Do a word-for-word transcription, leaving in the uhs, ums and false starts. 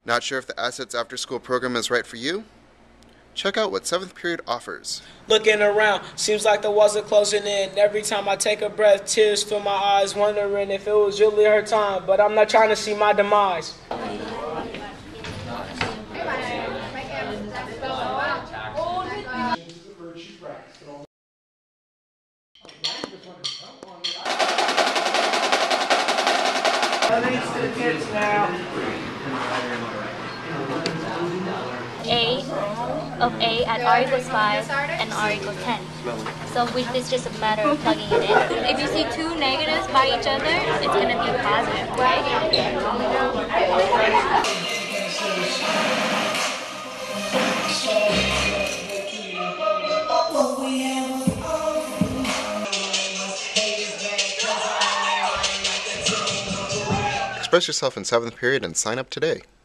Not sure if the Assets After School program is right for you? Check out what seventh period offers. Looking around, seems like the walls are closing in. Every time I take a breath, tears fill my eyes, wondering if it was really her time. But I'm not trying to see my demise. Thanks to the kids now. A of A at r equals five and r equals ten. So with this, just a matter of plugging it in. If you see two negatives by each other, it's going to be positive, right? Express yourself in seventh period and sign up today.